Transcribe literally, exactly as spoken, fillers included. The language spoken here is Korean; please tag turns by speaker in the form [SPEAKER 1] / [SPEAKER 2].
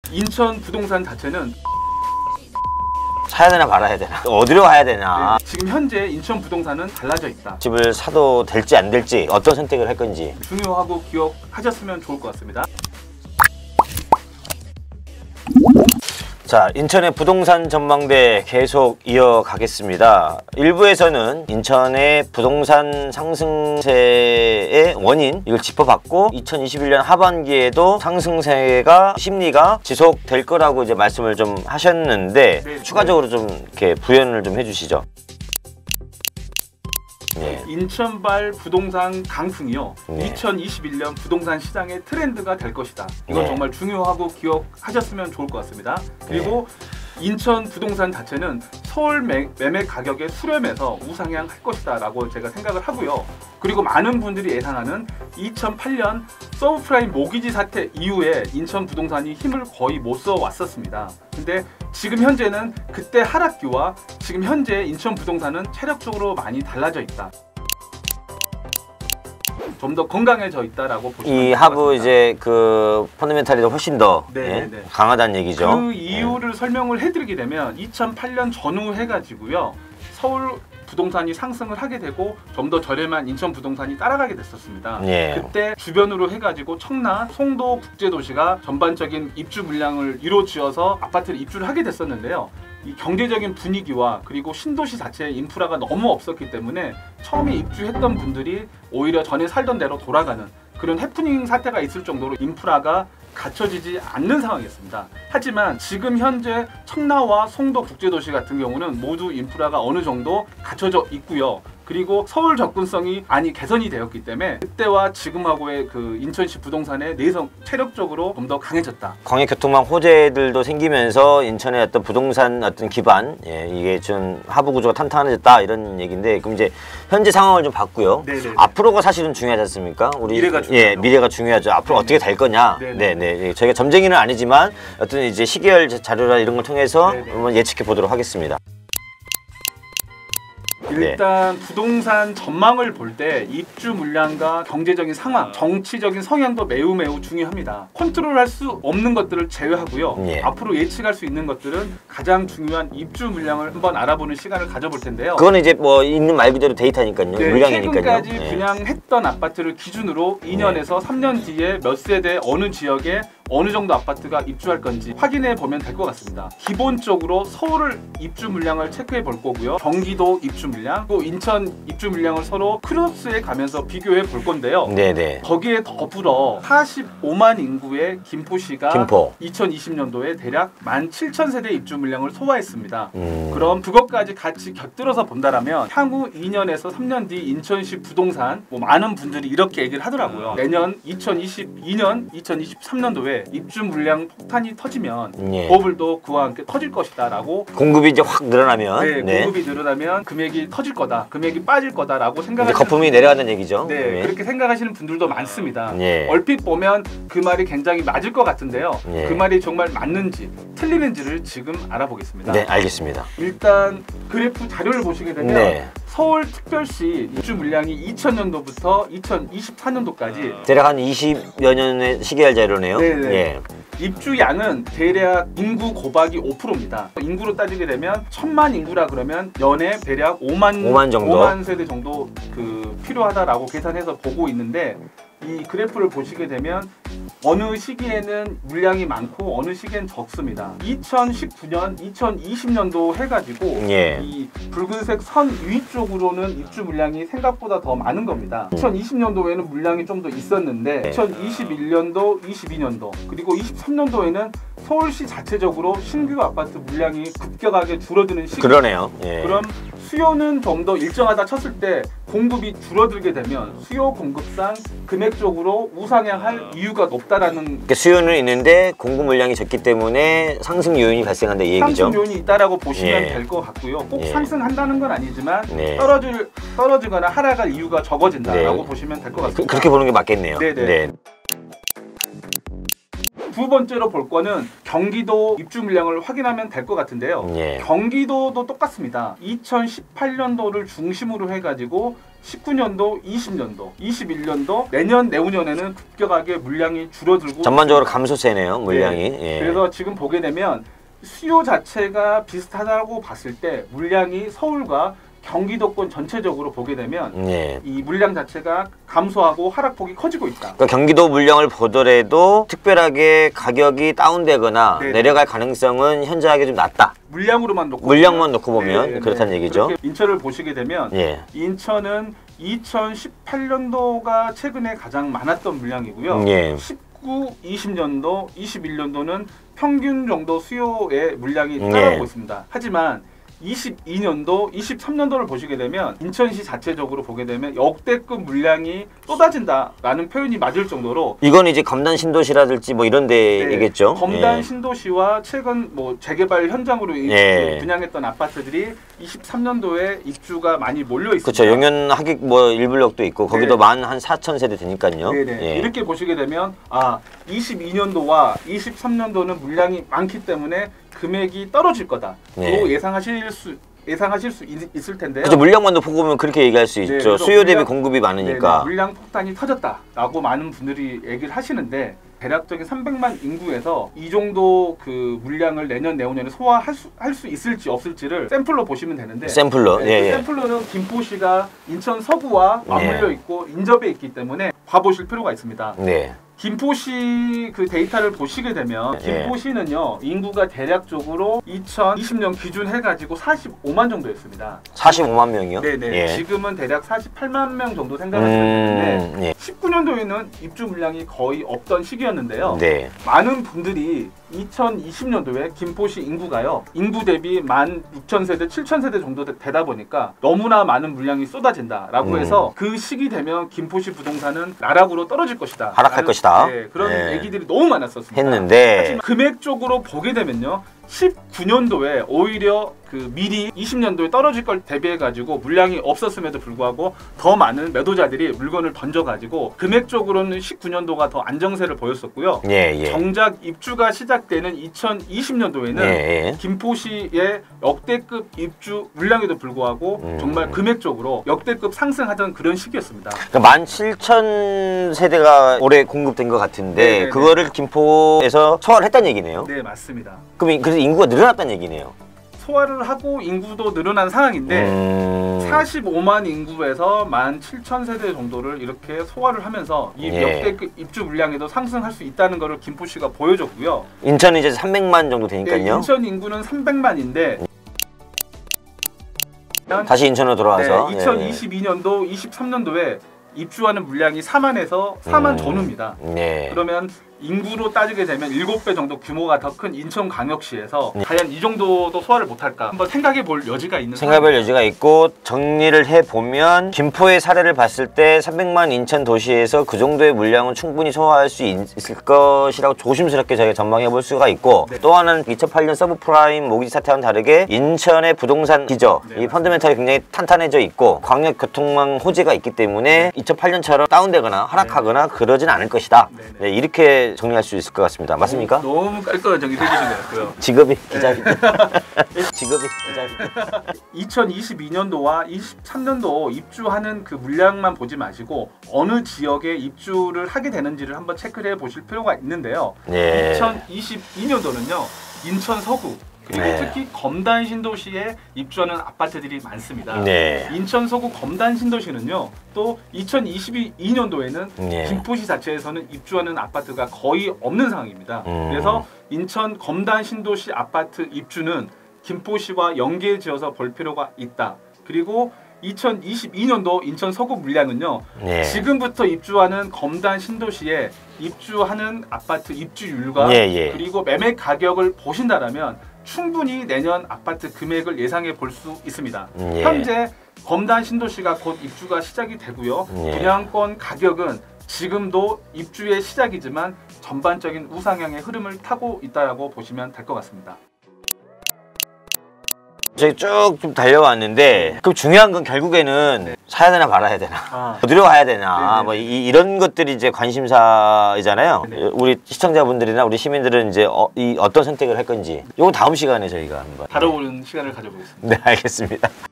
[SPEAKER 1] 인천 부동산 자체는
[SPEAKER 2] 사야 되나 말아야 되나, 어디로 가야 되나.
[SPEAKER 1] 네, 지금 현재 인천 부동산은 달라져 있다.
[SPEAKER 2] 집을 사도 될지 안 될지, 어떤 선택을 할 건지
[SPEAKER 1] 중요하고 기억하셨으면 좋을 것 같습니다.
[SPEAKER 2] 자, 인천의 부동산 전망대 계속 이어가겠습니다. 일부에서는 인천의 부동산 상승세의 원인, 이걸 짚어봤고, 이천이십일 년 하반기에도 상승세가 심리가 지속될 거라고 이제 말씀을 좀 하셨는데,
[SPEAKER 1] 네,
[SPEAKER 2] 추가적으로 좀 이렇게 부연을 좀 해주시죠. 네.
[SPEAKER 1] 인천발 부동산 강풍이요.
[SPEAKER 2] 네.
[SPEAKER 1] 이천이십일 년 부동산 시장의 트렌드가 될 것이다. 이건
[SPEAKER 2] 네.
[SPEAKER 1] 정말 중요하고 기억하셨으면 좋을 것 같습니다. 그리고 네. 인천 부동산 자체는 서울 매, 매매 가격에 수렴해서 우상향할 것이다 라고 제가 생각을 하고요. 그리고 많은 분들이 예상하는 이천팔 년 서브프라임 모기지 사태 이후에 인천 부동산이 힘을 거의 못 써왔었습니다. 근데 지금 현재는 그때 하락기와 지금 현재 인천 부동산은 체력적으로 많이 달라져 있다. 좀 더 건강해져 있다라고 보시면
[SPEAKER 2] 이 하부 이제 그 펀더멘탈이 훨씬 더 예? 강하다는 얘기죠.
[SPEAKER 1] 그 이유를 예. 설명을 해드리게 되면 이천팔 년 전후 해가지고요. 서울 부동산이 상승을 하게 되고 좀 더 저렴한 인천 부동산이 따라가게 됐었습니다. 예. 그때 주변으로 해가지고 청라, 송도 국제도시가 전반적인 입주 물량을 이루어지어서 아파트를 입주를 하게 됐었는데요. 이 경제적인 분위기와 그리고 신도시 자체의 인프라가 너무 없었기 때문에 처음에 입주했던 분들이 오히려 전에 살던 대로 돌아가는 그런 해프닝 사태가 있을 정도로 인프라가 갖춰지지 않는 상황이었습니다. 하지만 지금 현재 청라와 송도 국제도시 같은 경우는 모두 인프라가 어느 정도 갖춰져 있고요. 그리고 서울 접근성이 많이 개선이 되었기 때문에 그때와 지금하고의 그 인천시 부동산의 내성 체력적으로 좀 더 강해졌다.
[SPEAKER 2] 광역교통망 호재들도 생기면서 인천의 어떤 부동산 어떤 기반, 예, 이게 좀 하부 구조가 탄탄해졌다 이런 얘기인데, 그럼 이제 현재 상황을 좀 봤고요. 네네네. 앞으로가 사실은 중요하지 않습니까? 우리
[SPEAKER 1] 미래가 중요하죠.
[SPEAKER 2] 예, 미래가 중요하죠. 앞으로 네네. 어떻게 될 거냐. 네네. 네네. 저희가 점쟁이는 아니지만 어떤 이제 시계열 자료나 이런 걸 통해서 네네. 한번 예측해 보도록 하겠습니다.
[SPEAKER 1] 일단 네. 부동산 전망을 볼 때 입주 물량과 경제적인 상황, 정치적인 성향도 매우 매우 중요합니다. 컨트롤할 수 없는 것들을 제외하고요. 네. 앞으로 예측할 수 있는 것들은 가장 중요한 입주 물량을 한번 알아보는 시간을 가져볼 텐데요.
[SPEAKER 2] 그건 이제 뭐 있는 말 그대로 데이터니까요. 네, 물량이니까요.
[SPEAKER 1] 최근까지
[SPEAKER 2] 네.
[SPEAKER 1] 분양했던 아파트를 기준으로 이 년에서 네. 삼 년 뒤에 몇 세대 어느 지역에 어느 정도 아파트가 입주할 건지 확인해 보면 될 것 같습니다. 기본적으로 서울을 입주 물량을 체크해 볼 거고요. 경기도 입주 물량, 또 인천 입주 물량을 서로 크로스해 가면서 비교해 볼 건데요. 네네. 거기에 더불어 사십오만 인구의 김포시가 김포. 이천이십 년도에 대략 만 칠천 세대 입주 물량을 소화했습니다. 음. 그럼 그것까지 같이 곁들여서 본다라면 향후 이 년에서 삼 년 뒤 인천시 부동산 뭐 많은 분들이 이렇게 얘기를 하더라고요. 내년 이천이십이 년, 이천이십삼 년도에 입주 물량 폭탄이 터지면 예. 버블도 그와 함께 터질 것이다 라고, 공급이 이제 확 늘어나면 네, 네. 공급이 늘어나면 금액이 터질 거다, 금액이 빠질 거다 라고 생각하시는 거품이 내려가는 얘기죠. 네, 네, 그렇게 생각하시는 분들도 많습니다. 예. 얼핏 보면 그 말이 굉장히 맞을 것 같은데요. 예. 그 말이 정말 맞는지 틀리는지를 지금 알아보겠습니다. 네, 알겠습니다. 일단 그래프 자료를 보시게 되면 네. 서울특별시 입주 물량이 이천 년도부터 이천이십사 년도까지
[SPEAKER 2] 대략 한 이십여 년의 시계열 자료네요.
[SPEAKER 1] 네네. 예. 입주량은 대략 인구 곱하기 오 퍼센트입니다. 인구로 따지게 되면 천만 인구라 그러면 연에 대략 오만, 오만 정도, 오만 세대 정도 그 필요하다라고 계산해서 보고 있는데, 이 그래프를 보시게 되면 어느 시기에는 물량이 많고 어느 시기엔 적습니다. 이천십구 년, 이천이십 년도 해가지고 예. 이 붉은색 선 위쪽으로는 입주 물량이 생각보다 더 많은 겁니다. 이천이십 년도에는 물량이 좀 더 있었는데 네. 이천이십일 년도, 이십이 년도 그리고 이십삼 년도에는 서울시 자체적으로 신규 아파트 물량이 급격하게 줄어드는 시기. 그러네요. 예. 그럼 수요는 좀 더 일정하다 쳤을 때 공급이 줄어들게 되면 수요 공급상 금액적으로 우상향할 이유가 높다라는. 그러니까 수요는 있는데 공급 물량이 적기 때문에 상승 요인이 발생한다 이 얘기죠. 상승 요인이 있다라고 보시면 예. 될 것 같고요. 꼭 예. 상승한다는 건 아니지만 네. 떨어질 떨어지거나 하락할 이유가 적어진다라고 네. 보시면 될 것 같습니다. 그, 그렇게 보는 게 맞겠네요. 네네. 네. 두 번째로 볼 거는 경기도 입주 물량을 확인하면 될 것 같은데요.
[SPEAKER 2] 예.
[SPEAKER 1] 경기도도 똑같습니다. 이천십팔 년도를 중심으로 해가지고 십구 년도, 이십 년도, 이십일 년도 내년 내후년에는 급격하게 물량이 줄어들고
[SPEAKER 2] 전반적으로 감소세네요, 물량이.
[SPEAKER 1] 네.
[SPEAKER 2] 예.
[SPEAKER 1] 그래서 지금 보게 되면 수요 자체가 비슷하다고 봤을 때 물량이 서울과 경기도권 전체적으로 보게 되면
[SPEAKER 2] 예.
[SPEAKER 1] 이 물량 자체가 감소하고 하락폭이 커지고 있다.
[SPEAKER 2] 그러니까 경기도 물량을 보더라도 특별하게 가격이 다운되거나
[SPEAKER 1] 네네.
[SPEAKER 2] 내려갈 가능성은 현저하게 좀 낮다.
[SPEAKER 1] 물량으로만 놓고
[SPEAKER 2] 물량만 놓고 보면
[SPEAKER 1] 네네.
[SPEAKER 2] 그렇다는 얘기죠.
[SPEAKER 1] 그렇게 인천을 보시게 되면
[SPEAKER 2] 예.
[SPEAKER 1] 인천은 이천십팔 년도가 최근에 가장 많았던 물량이고요.
[SPEAKER 2] 예.
[SPEAKER 1] 십구, 이십 년도, 이십일 년도는 평균 정도 수요의 물량이 따라오고
[SPEAKER 2] 예.
[SPEAKER 1] 있습니다. 하지만 이십이 년도, 이십삼 년도를 보시게 되면 인천시 자체적으로 보게 되면 역대급 물량이 쏟아진다라는 표현이 맞을 정도로
[SPEAKER 2] 이건 이제 검단 신도시라든지 뭐 이런 데이겠죠.
[SPEAKER 1] 네, 검단
[SPEAKER 2] 예.
[SPEAKER 1] 신도시와 최근 뭐 재개발 현장으로
[SPEAKER 2] 예.
[SPEAKER 1] 분양했던 아파트들이 이십삼 년도에 입주가 많이 몰려 있습니다.
[SPEAKER 2] 그렇죠. 용현 하객 뭐 일블록도 있고 거기도
[SPEAKER 1] 네.
[SPEAKER 2] 만 한 사천 세대 되니까요.
[SPEAKER 1] 네네.
[SPEAKER 2] 예.
[SPEAKER 1] 이렇게 보시게 되면 아 이십이 년도와 이십삼 년도는 물량이 많기 때문에 금액이 떨어질 거다.
[SPEAKER 2] 네.
[SPEAKER 1] 또 예상하실 수 예상하실 수 있, 있을 텐데요.
[SPEAKER 2] 그렇죠. 물량만 놓고 보면 그렇게 얘기할 수
[SPEAKER 1] 네,
[SPEAKER 2] 있죠.
[SPEAKER 1] 그래서
[SPEAKER 2] 수요 대비
[SPEAKER 1] 물량-
[SPEAKER 2] 공급이
[SPEAKER 1] 네네,
[SPEAKER 2] 많으니까.
[SPEAKER 1] 물량 폭탄이 터졌다라고 많은 분들이 얘기를 하시는데 대략적인 삼백만 인구에서 이 정도 그 물량을 내년 내후년에 소화할 수, 할 수 있을지 없을지를 샘플로 보시면 되는데
[SPEAKER 2] 샘플로.
[SPEAKER 1] 네,
[SPEAKER 2] 예,
[SPEAKER 1] 그
[SPEAKER 2] 예.
[SPEAKER 1] 샘플로는 김포시가 인천 서구와 맞물려
[SPEAKER 2] 네.
[SPEAKER 1] 있고 인접해 있기 때문에 봐보실 필요가 있습니다.
[SPEAKER 2] 네.
[SPEAKER 1] 김포시 그 데이터를 보시게 되면
[SPEAKER 2] 예.
[SPEAKER 1] 김포시는요 인구가 대략적으로 이천이십 년 기준 해가지고 사십오만 정도였습니다.
[SPEAKER 2] 사십오만 명이요?
[SPEAKER 1] 네네.
[SPEAKER 2] 예.
[SPEAKER 1] 지금은 대략 사십팔만 명 정도 생각하시면 되는데
[SPEAKER 2] 음, 예.
[SPEAKER 1] 십구 년도에는 입주 물량이 거의 없던 시기였는데요.
[SPEAKER 2] 네.
[SPEAKER 1] 많은 분들이 이천이십 년도에 김포시 인구가요 인구 대비 만 육천 세대, 칠천 세대 정도 되- 되다 보니까 너무나 많은 물량이 쏟아진다라고
[SPEAKER 2] 음.
[SPEAKER 1] 해서 그 시기 되면 김포시 부동산은 나락으로 떨어질 것이다.
[SPEAKER 2] 하락할
[SPEAKER 1] 라는,
[SPEAKER 2] 것이다.
[SPEAKER 1] 네, 그런
[SPEAKER 2] 네.
[SPEAKER 1] 얘기들이 너무 많았었습니다.
[SPEAKER 2] 했는데
[SPEAKER 1] 하지만 금액적으로 보게 되면요 십구 년도에 오히려 그 미리 이십 년도에 떨어질 걸 대비해 가지고 물량이 없었음에도 불구하고 더 많은 매도자들이 물건을 던져 가지고 금액적으로는 십구 년도가 더 안정세를 보였었고요.
[SPEAKER 2] 예, 예.
[SPEAKER 1] 정작 입주가 시작되는 이천이십 년도에는
[SPEAKER 2] 예, 예.
[SPEAKER 1] 김포시의 역대급 입주 물량에도 불구하고
[SPEAKER 2] 음.
[SPEAKER 1] 정말 금액적으로 역대급 상승하던 그런 시기였습니다.
[SPEAKER 2] 그러니까 만 칠천 세대가 올해 공급된 것 같은데
[SPEAKER 1] 네네네.
[SPEAKER 2] 그거를 김포에서 소화를 했다는 얘기네요.
[SPEAKER 1] 네, 맞습니다.
[SPEAKER 2] 그럼 이- 그래서 인구가 늘어났다는 얘기네요.
[SPEAKER 1] 소화를 하고 인구도 늘어난 상황인데
[SPEAKER 2] 음...
[SPEAKER 1] 사십오만 인구에서 만 칠천 세대 정도를 이렇게 소화를 하면서 이
[SPEAKER 2] 예.
[SPEAKER 1] 역대급 입주 물량에도 상승할 수 있다는 것을 김포시가 보여줬고요.
[SPEAKER 2] 인천은 이제 삼백만 정도
[SPEAKER 1] 네,
[SPEAKER 2] 되니까요.
[SPEAKER 1] 인천 인구는 삼백만인데
[SPEAKER 2] 다시 인천으로 돌아와서
[SPEAKER 1] 네, 이천이십이 년도, 이십삼 년도에 입주하는 물량이 사만에서 사만
[SPEAKER 2] 음.
[SPEAKER 1] 전후입니다.
[SPEAKER 2] 네.
[SPEAKER 1] 그러면 인구로 따지게 되면 일곱 배 정도 규모가 더 큰 인천광역시에서
[SPEAKER 2] 네.
[SPEAKER 1] 과연 이 정도도 소화를 못할까 한번 생각해 볼 여지가 있는
[SPEAKER 2] 생각할 여지가 있고 정리를 해보면 김포의 사례를 봤을 때 삼백만 인천 도시에서 그 정도의 물량은 충분히 소화할 수 있, 있을 것이라고 조심스럽게 저희가 전망해 볼 수가 있고
[SPEAKER 1] 네.
[SPEAKER 2] 또 하나는 이천팔 년 서브프라임 모기지 사태와는 다르게 인천의 부동산 기저
[SPEAKER 1] 네,
[SPEAKER 2] 이 펀더멘털이 굉장히 탄탄해져 있고 광역교통망 호재가 있기 때문에 이천팔 년처럼 다운되거나 하락하거나 그러진 않을 것이다.
[SPEAKER 1] 네, 네.
[SPEAKER 2] 네, 이렇게 정리할 수 있을 것 같습니다. 맞습니까?
[SPEAKER 1] 너무, 너무 깔끔한 정리 해주신 것 같고요.
[SPEAKER 2] 직업이 기자입니다. 직업이 기자입니다.
[SPEAKER 1] 이천이십이 년도와 이십삼 년도 입주하는 그 물량만 보지 마시고 어느 지역에 입주를 하게 되는지를 한번 체크를 해보실 필요가 있는데요.
[SPEAKER 2] 네.
[SPEAKER 1] 이천이십이 년도는요. 인천 서구 그리고
[SPEAKER 2] 네.
[SPEAKER 1] 특히 검단 신도시에 입주하는 아파트들이 많습니다.
[SPEAKER 2] 네.
[SPEAKER 1] 인천 서구 검단 신도시는요. 또 이천이십이 년도에는
[SPEAKER 2] 네.
[SPEAKER 1] 김포시 자체에서는 입주하는 아파트가 거의 없는 상황입니다.
[SPEAKER 2] 음.
[SPEAKER 1] 그래서 인천 검단 신도시 아파트 입주는 김포시와 연계지어서 볼 필요가 있다. 그리고 이천이십이 년도 인천 서구 물량은요.
[SPEAKER 2] 네.
[SPEAKER 1] 지금부터 입주하는 검단 신도시에 입주하는 아파트 입주율과
[SPEAKER 2] 예, 예.
[SPEAKER 1] 그리고 매매 가격을 보신다라면 충분히 내년 아파트 금액을 예상해 볼 수 있습니다.
[SPEAKER 2] 예.
[SPEAKER 1] 현재 검단 신도시가 곧 입주가 시작이 되고요.
[SPEAKER 2] 예.
[SPEAKER 1] 분양권 가격은 지금도 입주의 시작이지만 전반적인 우상향의 흐름을 타고 있다고 보시면 될 것 같습니다.
[SPEAKER 2] 저희 쭉 좀 달려왔는데 그럼 중요한 건 결국에는 사야 되나 말아야 되나
[SPEAKER 1] 아.
[SPEAKER 2] 어디로 가야 되나
[SPEAKER 1] 네네네.
[SPEAKER 2] 뭐 이, 이런 것들이 이제 관심사이잖아요.
[SPEAKER 1] 네네.
[SPEAKER 2] 우리 시청자분들이나 우리 시민들은 이제 어, 이 어떤 선택을 할 건지 이건 다음 시간에 저희가 한번
[SPEAKER 1] 다뤄보는 시간을 가져보겠습니다.
[SPEAKER 2] 네 알겠습니다.